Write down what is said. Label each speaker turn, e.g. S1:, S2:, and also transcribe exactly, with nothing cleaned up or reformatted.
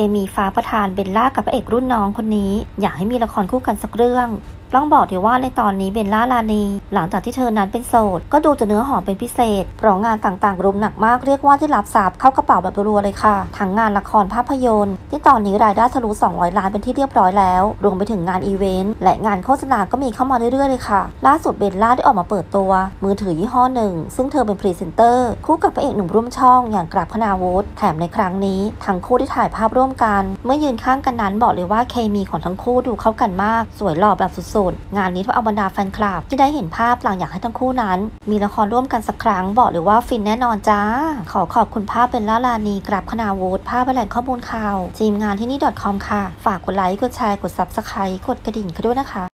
S1: มีฟ้าประทานเบลล่ากับพระเอกรุ่นน้องคนนี้อยากให้มีละครคู่กันสักเรื่องต้องบอกเลยว่าในตอนนี้เบลล่าลานีหลังจากที่เธอนั้นเป็นโสดก็ดูจะเนื้อหอมเป็นพิเศษเพราะงานต่างๆรุมหนักมากเรียกว่าที่รับทรัพย์เข้ากระเป๋าแบบรัวๆเลยค่ะทั้งงานละครภาพยนตร์ที่ตอนนี้รายได้ทะลุสองร้อยล้านเป็นที่เรียบร้อยแล้วรวมไปถึงงานอีเวนต์และงานโฆษณาก็มีเข้ามาเรื่อยๆเลยค่ะล่าสุดเบลล่าได้ออกมาเปิดตัวมือถือยี่ห้อหนึ่งซึ่งเธอเป็นพรีเซนเตอร์คู่กับพระเอกหนุ่มร่วมช่องอย่างกราฟคณาวุฒิแถมในครั้งนี้ทั้งคู่ได้ถ่ายภาพร่วมกันเมื่อยืนข้างกันนั้นบอกเลยว่าเคมีของทั้งคู่ดูเข้ากันมากสวยหล่อแบบสุดๆงานนี้ทำเอาบรรดาแฟนคลับที่ได้เห็นภาพหลังอยากให้ทั้งคู่นั้นมีละครร่วมกันสักครั้งบอกเลยว่าฟินแน่นอนจ้าขอขอบคุณภาพเป็นล่าลานีกราบคณาวุฒิภาพแหล่งข้อมูลข่าวทีมงานที่นี่ .com ค่ะฝากกดไลค์กดแชร์กด ซับสไครบ์ กดกระดิ่งกันด้วยนะคะ